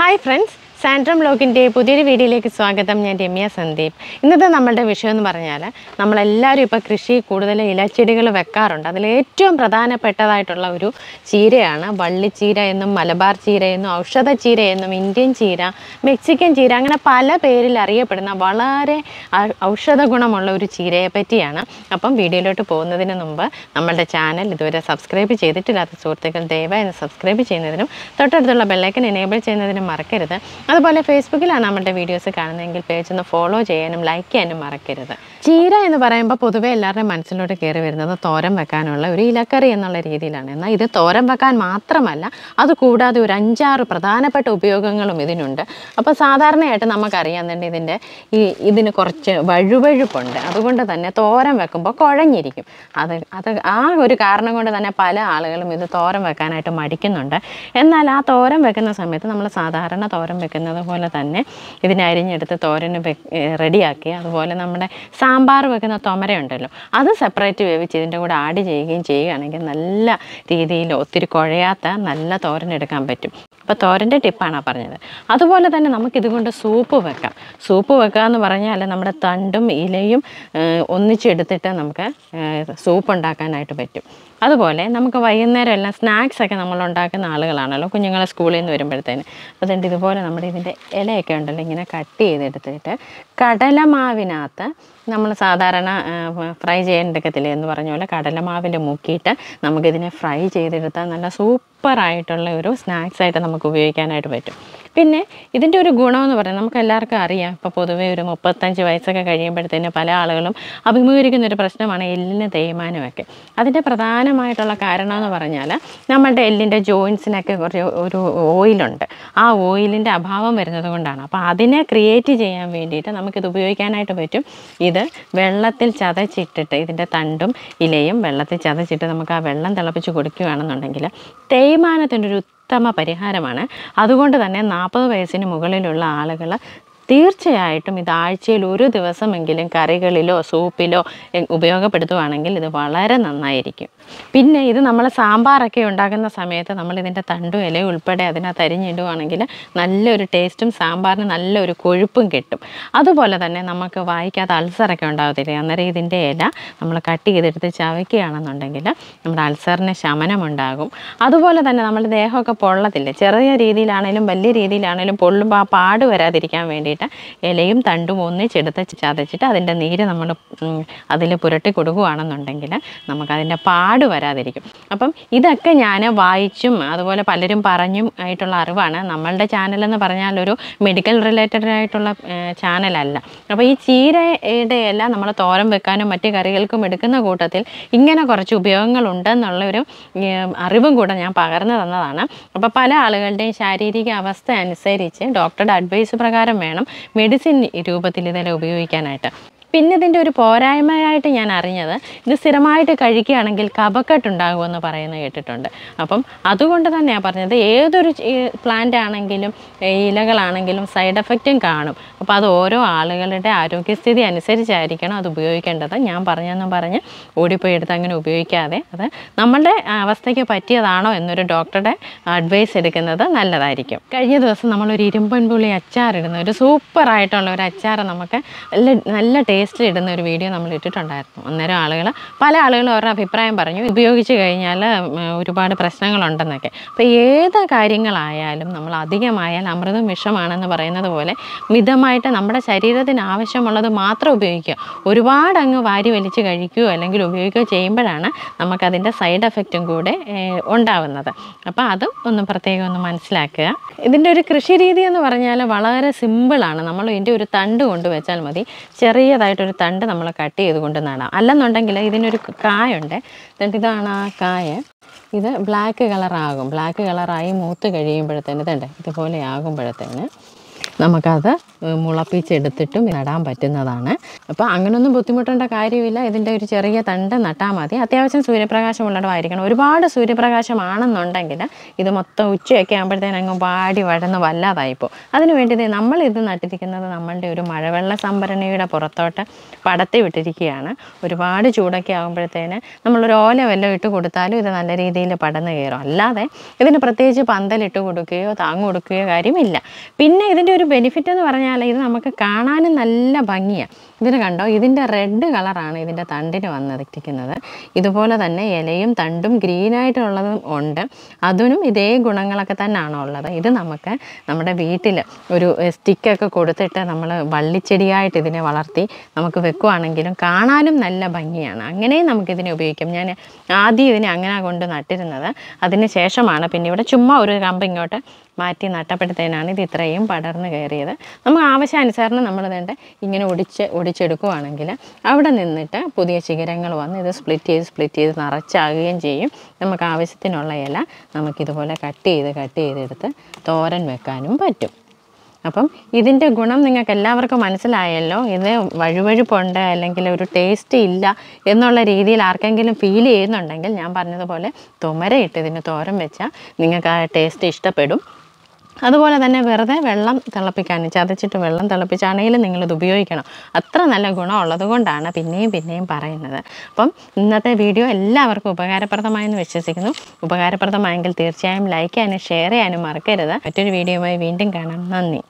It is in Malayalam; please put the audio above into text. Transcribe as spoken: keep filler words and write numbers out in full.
Hi friends, Sandram Login's പുതിയൊരു വീഡിയോയിലേക്ക് സ്വാഗതം. ഞാൻ രമ്യ സന്ദീപ്. ഇന്നത്തെ നമ്മുടെ വിഷയം എന്ന് പറഞ്ഞാൽ നമ്മളെല്ലാവരും ഇപ്പോൾ കൃഷി കൂടുതൽ ഇലച്ചെടികൾ വെക്കാറുണ്ട്. അതിൽ ഏറ്റവും പ്രധാനപ്പെട്ടതായിട്ടുള്ള ഒരു ചീരയാണ് വള്ളിച്ചീര എന്നും മലബാർ ചീര എന്നും ഔഷധ ചീര എന്നും ഇന്ത്യൻ ചീര, മെക്സിക്കൻ ചീര, അങ്ങനെ പല പേരിൽ അറിയപ്പെടുന്ന വളരെ ഔഷധ ഗുണമുള്ള ഒരു ചീരയെ പറ്റിയാണ്. അപ്പം വീഡിയോയിലോട്ട് പോകുന്നതിന് മുമ്പ് നമ്മളുടെ ചാനൽ ഇതുവരെ സബ്സ്ക്രൈബ് ചെയ്തിട്ടില്ലാത്ത സുഹൃത്തുക്കൾ ദയവായി സബ്സ്ക്രൈബ് ചെയ്യുന്നതിനും തൊട്ടടുത്തുള്ള ബെല്ലൈക്കൻ എനേബിൾ ചെയ്യുന്നതിനും മറക്കരുത്. അതുപോലെ ഫേസ്ബുക്കിലാണ് നമ്മുടെ വീഡിയോസ് കാണുന്നതെങ്കിൽ പേജ് ഒന്ന് ഫോളോ ചെയ്യാനും ലൈക്ക് ചെയ്യാനും മറക്കരുത്. ചീര എന്ന് പറയുമ്പോൾ പൊതുവേ എല്ലാവരുടെയും മനസ്സിലോട്ട് കയറി വരുന്നത് തോരൻ വെക്കാനുള്ള ഒരു ഇലക്കറി എന്നുള്ള രീതിയിലാണ്. എന്നാൽ ഇത് തോരൻ വെക്കാൻ മാത്രമല്ല, അതുകൂടാതെ ഒരു അഞ്ചാറ് പ്രധാനപ്പെട്ട ഉപയോഗങ്ങളും ഇതിനുണ്ട്. അപ്പോൾ സാധാരണയായിട്ട് നമുക്കറിയാൻ തന്നെ ഇതിൻ്റെ ഈ ഇതിന് കുറച്ച് വഴുവഴുപ്പുണ്ട്. അതുകൊണ്ട് തന്നെ തോരൻ വെക്കുമ്പോൾ കുഴഞ്ഞിരിക്കും. അത് അത് ആ ഒരു കാരണം കൊണ്ട് തന്നെ പല ആളുകളും ഇത് തോരൻ വെക്കാനായിട്ട് മടിക്കുന്നുണ്ട്. എന്നാൽ ആ തോരൻ വെക്കുന്ന സമയത്ത് നമ്മൾ സാധാരണ തോരൻ വെക്കുന്നത് പോലെ തന്നെ ഇതിനെ അരിഞ്ഞെടുത്ത് തോരന് വെ റെഡിയാക്കി അതുപോലെ നമ്മുടെ സാമ്പാർ വെക്കുന്ന തൊമരയുണ്ടല്ലോ അത് സെപ്പറേറ്റ് വേവിച്ച് ഇതിൻ്റെ കൂടെ ആഡ് ചെയ്യുകയും ചെയ്യുകയാണെങ്കിൽ നല്ല രീതിയിൽ ഒത്തിരി കുഴയാത്ത നല്ല തോരൻ എടുക്കാൻ പറ്റും. അപ്പോൾ തോരൻ്റെ ടിപ്പാണ് പറഞ്ഞത്. അതുപോലെ തന്നെ നമുക്കിതുകൊണ്ട് സൂപ്പ് വെക്കാം. സൂപ്പ് വെക്കുക എന്ന് പറഞ്ഞാൽ നമ്മുടെ തണ്ടും ഇലയും ഒന്നിച്ചെടുത്തിട്ട് നമുക്ക് സൂപ്പ് ഉണ്ടാക്കാനായിട്ട് പറ്റും. അതുപോലെ നമുക്ക് വൈകുന്നേരം എല്ലാം സ്നാക്സൊക്കെ നമ്മൾ ഉണ്ടാക്കുന്ന ആളുകളാണല്ലോ, കുഞ്ഞുങ്ങളെ സ്കൂളിൽ നിന്ന് വരുമ്പോഴത്തേന്. അതുകൊണ്ട് ഇതുപോലെ നമ്മുടെ ഇതിൻ്റെ ഇലയൊക്കെ ഉണ്ടല്ലോ ഇങ്ങനെ കട്ട് ചെയ്തെടുത്തിട്ട് കടലമാവിനകത്ത് നമ്മൾ സാധാരണ ഫ്രൈ ചെയ്യേണ്ടക്കത്തില്ലേ എന്ന് പറഞ്ഞ പോലെ കടലമാവിൽ മുക്കിയിട്ട് നമുക്കിതിനെ ഫ്രൈ ചെയ്തെടുത്താൽ നല്ല സൂപ്പറായിട്ടുള്ള ഒരു സ്നാക്സായിട്ട് നമുക്ക് ഉപയോഗിക്കാനായിട്ട് പറ്റും. പിന്നെ ഇതിൻ്റെ ഒരു ഗുണമെന്ന് പറയുന്നത് നമുക്ക് എല്ലാവർക്കും അറിയാം. ഇപ്പോൾ പൊതുവേ ഒരു മുപ്പത്തഞ്ച് വയസ്സൊക്കെ കഴിയുമ്പോഴത്തേന് പല ആളുകളും അഭിമുഖീകരിക്കുന്നൊരു പ്രശ്നമാണ് എല്ലിന് തേയ്മാനമൊക്കെ. അതിൻ്റെ പ്രധാനമായിട്ടുള്ള കാരണം എന്ന് പറഞ്ഞാൽ നമ്മളുടെ എല്ലിൻ്റെ ജോയിൻസിനൊക്കെ കുറച്ച് ഒരു ഓയിലുണ്ട്. ആ ഓയിലിൻ്റെ അഭാവം വരുന്നത് കൊണ്ടാണ്. അപ്പോൾ അതിനെ ക്രിയേറ്റ് ചെയ്യാൻ വേണ്ടിയിട്ട് നമുക്കിത് ഉപയോഗിക്കാനായിട്ട് പറ്റും. ഇത് വെള്ളത്തിൽ ചതച്ചിട്ടിട്ട് ഇതിൻ്റെ തണ്ടും ഇലയും വെള്ളത്തിൽ ചതച്ചിട്ട് നമുക്ക് ആ വെള്ളം തിളപ്പിച്ച് കൊടുക്കുകയാണെന്നുണ്ടെങ്കിൽ തേയ്മാനത്തിൻ്റെ ഒരു ഉത്തമ പരിഹാരമാണ്. അതുകൊണ്ട് തന്നെ നാൽപ്പത് വയസ്സിന് മുകളിലുള്ള ആളുകൾ തീർച്ചയായിട്ടും ഇത് ആഴ്ചയിൽ ഒരു ദിവസമെങ്കിലും കറികളിലോ സൂപ്പിലോ ഉപയോഗപ്പെടുത്തുകയാണെങ്കിൽ ഇത് വളരെ നന്നായിരിക്കും. പിന്നെ ഇത് നമ്മൾ സാമ്പാറൊക്കെ ഉണ്ടാക്കുന്ന സമയത്ത് നമ്മളിതിൻ്റെ തണ്ടും ഇലയും ഉൾപ്പെടെ അതിനകത്ത് അരിഞ്ഞിടുകയാണെങ്കിൽ നല്ലൊരു ടേസ്റ്റും സാമ്പാറിന് നല്ലൊരു കൊഴുപ്പും കിട്ടും. അതുപോലെ തന്നെ നമുക്ക് വായിക്കാത്ത അൾസറൊക്കെ ഉണ്ടാകത്തില്ലേ, അന്നേരം ഇതിൻ്റെ ഇല നമ്മൾ കട്ട് ചെയ്തെടുത്ത് ചവയ്ക്കുകയാണെന്നുണ്ടെങ്കിൽ നമ്മുടെ അൾസറിന് ശമനമുണ്ടാകും. അതുപോലെ തന്നെ നമ്മുടെ ദേഹമൊക്കെ പൊള്ളത്തില്ലേ, ചെറിയ രീതിയിലാണെങ്കിലും വലിയ രീതിയിലാണെങ്കിലും പൊള്ളുമ്പോൾ ആ പാട് വരാതിരിക്കാൻ വേണ്ടിയിട്ട് ഇലയും തണ്ടും ഒന്നിച്ചെടുത്ത് ചതച്ചിട്ട് അതിൻ്റെ നീര് നമ്മൾ അതിൽ പുരട്ടി കൊടുക്കുകയാണെന്നുണ്ടെങ്കിൽ നമുക്കതിൻ്റെ പാട് വരാതിരിക്കും. അപ്പം ഇതൊക്കെ ഞാൻ വായിച്ചും അതുപോലെ പലരും പറഞ്ഞും ആയിട്ടുള്ള അറിവാണ്. നമ്മളുടെ ചാനലെന്ന് പറഞ്ഞാൽ ഒരു മെഡിക്കൽ റിലേറ്റഡ് ആയിട്ടുള്ള ചാനലല്ല. അപ്പോൾ ഈ ചീരയുടെ ഇല നമ്മൾ തോരൻ വെക്കാനും മറ്റ് കറികൾക്കും എടുക്കുന്ന കൂട്ടത്തിൽ ഇങ്ങനെ കുറച്ച് ഉപയോഗങ്ങളുണ്ടെന്നുള്ളൊരു അറിവും കൂടെ ഞാൻ പകർന്നു തന്നതാണ്. അപ്പോൾ പല ആളുകളുടെയും ശാരീരിക അവസ്ഥ അനുസരിച്ച് ഡോക്ടറുടെ അഡ്വൈസ് പ്രകാരം വേണം മെഡിസിൻ രൂപത്തിൽ ഇതെല്ലാം ഉപയോഗിക്കാനായിട്ട്. പിന്നെ ഇതിൻ്റെ ഒരു പോരായ്മയായിട്ട് ഞാൻ അറിഞ്ഞത് ഇത് സ്ഥിരമായിട്ട് കഴിക്കുകയാണെങ്കിൽ കഫക്കെട്ടുണ്ടാകുമെന്ന് പറയുന്നത് കേട്ടിട്ടുണ്ട്. അപ്പം അതുകൊണ്ട് തന്നെയാണ് പറഞ്ഞത് ഏതൊരു പ്ലാന്റ് ആണെങ്കിലും ഇലകളാണെങ്കിലും സൈഡ് എഫക്റ്റും കാണും. അപ്പോൾ അത് ഓരോ ആളുകളുടെ ആരോഗ്യസ്ഥിതി അനുസരിച്ചായിരിക്കണം അത് ഉപയോഗിക്കേണ്ടത്. ഞാൻ പറഞ്ഞെന്നും പറഞ്ഞ് ഓടിപ്പോയി എടുത്ത് അങ്ങനെ ഉപയോഗിക്കാതെ അത് നമ്മളുടെ അവസ്ഥയ്ക്ക് പറ്റിയതാണോ എന്നൊരു ഡോക്ടറുടെ അഡ്വൈസ് എടുക്കുന്നത് നല്ലതായിരിക്കും. കഴിഞ്ഞ ദിവസം നമ്മളൊരു ഇരുമ്പൻ പുളി അച്ചാറിടുന്ന ഒരു സൂപ്പറായിട്ടുള്ള ഒരു അച്ചാർ നമുക്ക് നല്ല നല്ല ടേസ്റ്റിൽ ഇടുന്ന ഒരു വീഡിയോ നമ്മൾ ഇട്ടിട്ടുണ്ടായിരുന്നു. അന്നേരം ആളുകൾ പല ആളുകളും അവരുടെ അഭിപ്രായം പറഞ്ഞു ഉപയോഗിച്ച് കഴിഞ്ഞാൽ ഒരുപാട് പ്രശ്നങ്ങളുണ്ടെന്നൊക്കെ. അപ്പോൾ ഏത് കാര്യങ്ങളായാലും നമ്മൾ അധികമായാൽ അമൃതം വിഷമാണെന്ന് പറയുന്നത് പോലെ മിതമായിട്ട് നമ്മുടെ ശരീരത്തിന് ആവശ്യമുള്ളത് മാത്രം ഉപയോഗിക്കുക. ഒരുപാട് അങ്ങ് വാരി വലിച്ച് കഴിക്കുകയോ അല്ലെങ്കിൽ ഉപയോഗിക്കുകയോ ചെയ്യുമ്പോഴാണ് നമുക്കതിൻ്റെ സൈഡ് എഫക്റ്റും കൂടെ ഉണ്ടാവുന്നത്. അപ്പോൾ അതും ഒന്ന് പ്രത്യേകം ഒന്ന് മനസ്സിലാക്കുക. ഇതിൻ്റെ ഒരു കൃഷി രീതി എന്ന് പറഞ്ഞാൽ വളരെ സിമ്പിളാണ്. നമ്മൾ ഇതിൻ്റെ ഒരു തണ്ട് കൊണ്ട് വെച്ചാൽ മതി. ചെറിയതായിട്ടൊരു തണ്ട് നമ്മൾ കട്ട് ചെയ്ത് കൊണ്ട് നടാം. അല്ലെന്നുണ്ടെങ്കിൽ ഇതിനൊരു കായുണ്ട്. എന്നിട്ട് ഇതാണ് ആ കായ. ഇത് ബ്ലാക്ക് കളറാകും. ബ്ലാക്ക് കളറായി മൂത്ത് കഴിയുമ്പോഴത്തേന് ഇതുണ്ട് ഇതുപോലെ ആകുമ്പോഴത്തേന് നമുക്കത് മുളപ്പിച്ചെടുത്തിട്ടും നടാൻ പറ്റുന്നതാണ്. അപ്പോൾ അങ്ങനെയൊന്നും ബുദ്ധിമുട്ടേണ്ട കാര്യമില്ല. ഇതിൻ്റെ ഒരു ചെറിയ തണ്ട് നട്ടാൽ മതി. അത്യാവശ്യം സൂര്യപ്രകാശമുള്ളതുമായിരിക്കണം. ഒരുപാട് സൂര്യപ്രകാശമാണെന്നുണ്ടെങ്കിൽ ഇത് മൊത്തം ഉച്ചയൊക്കെ ആകുമ്പോഴത്തേനും അങ്ങ് വാടി വഴന്ന് വല്ലാതായിപ്പോൾ. അതിന് വേണ്ടി നമ്മളിത് നട്ടിരിക്കുന്നത് നമ്മളുടെ ഒരു മഴവെള്ള സംഭരണിയുടെ പുറത്തോട്ട് പടത്തി വിട്ടിരിക്കുകയാണ്. ഒരുപാട് ചൂടൊക്കെ ആകുമ്പോഴത്തേന് നമ്മളൊരു ഓല വല്ലതും ഇട്ട് കൊടുത്താലും ഇത് നല്ല രീതിയിൽ പടന്ന് കയറും. അല്ലാതെ ഇതിന് പ്രത്യേകിച്ച് പന്തലിട്ട് കൊടുക്കുകയോ താങ്ങ് കൊടുക്കുകയോ കാര്യമില്ല. പിന്നെ ഇതിൻ്റെ ഒരു ബെനിഫിറ്റ് എന്ന് പറഞ്ഞാൽ ഇത് നമുക്ക് കാണാനും നല്ല ഭംഗിയാണ്. ഇതിന് കണ്ടോ, ഇതിൻ്റെ റെഡ് കളറാണ് ഇതിൻ്റെ തണ്ടിന് വന്നിരിക്കുന്നത്. ഇതുപോലെ തന്നെ ഇലയും തണ്ടും ഗ്രീനായിട്ടുള്ളതും ഉണ്ട്. അതിനും ഇതേ ഗുണങ്ങളൊക്കെ തന്നെയാണോ ഉള്ളത്. ഇത് നമുക്ക് നമ്മുടെ വീട്ടിൽ ഒരു സ്റ്റിക്കൊക്കെ കൊടുത്തിട്ട് നമ്മൾ വള്ളിച്ചെടിയായിട്ട് ഇതിനെ വളർത്തി നമുക്ക് വെക്കുവാണെങ്കിലും കാണാനും നല്ല ഭംഗിയാണ്. അങ്ങനെയും നമുക്കിതിനെ ഉപയോഗിക്കാം. ഞാൻ ആദ്യം ഇതിനെ അങ്ങനെ കൊണ്ട് നട്ടിരുന്നത്. അതിന് ശേഷമാണ് പിന്നെ ഇവിടെ ചുമ്മാ ഒരു കമ്പ് ഇങ്ങോട്ട് മാറ്റി നട്ടപ്പെടുത്തേനാണ് ഇത് ഇത്രയും പടർന്ന് കയറിയത്. നമുക്ക് ആവശ്യാനുസരണം നമ്മൾ വേണ്ട ഇങ്ങനെ ഒടിച്ച് ഒടിച്ചെടുക്കുവാണെങ്കിൽ അവിടെ നിന്നിട്ട് പുതിയ ശിഖരങ്ങൾ വന്ന് ഇത് സ്പ്ലിറ്റ് ചെയ്ത് സ്പ്ലിറ്റ് ചെയ്ത് നിറച്ചാകുകയും ചെയ്യും. നമുക്ക് ആവശ്യത്തിനുള്ള ഇല നമുക്കിതുപോലെ കട്ട് ചെയ്ത് കട്ട് ചെയ്തെടുത്ത് തോരൻ വെക്കാനും പറ്റും. അപ്പം ഇതിൻ്റെ ഗുണം നിങ്ങൾക്ക് എല്ലാവർക്കും മനസ്സിലായല്ലോ. ഇത് വഴുവഴുപ്പുണ്ട് അല്ലെങ്കിൽ ഒരു ടേസ്റ്റ് ഇല്ല എന്നുള്ള രീതിയിൽ ആർക്കെങ്കിലും ഫീൽ ചെയ്യുന്നുണ്ടെങ്കിൽ ഞാൻ പറഞ്ഞതുപോലെ തുമരയിട്ട് ഇതിന് തോരൻ വെച്ചാൽ നിങ്ങൾക്ക് ആ ടേസ്റ്റ് ഇഷ്ടപ്പെടും. അതുപോലെ തന്നെ വെറുതെ വെള്ളം തിളപ്പിക്കാനും ചതച്ചിട്ട് വെള്ളം തിളപ്പിച്ചാണെങ്കിലും നിങ്ങളിത് ഉപയോഗിക്കണം. അത്ര നല്ല ഗുണമുള്ളത് കൊണ്ടാണ് പിന്നെയും പിന്നെയും പറയുന്നത്. അപ്പം ഇന്നത്തെ വീഡിയോ എല്ലാവർക്കും ഉപകാരപ്രദമായെന്ന് വിശ്വസിക്കുന്നു. ഉപകാരപ്രദമായെങ്കിൽ തീർച്ചയായും ലൈക്ക് ചെയ്യാനും ഷെയർ ചെയ്യാനും മറക്കരുത്. മറ്റൊരു വീഡിയോയുമായി വീണ്ടും കാണാം. നന്ദി.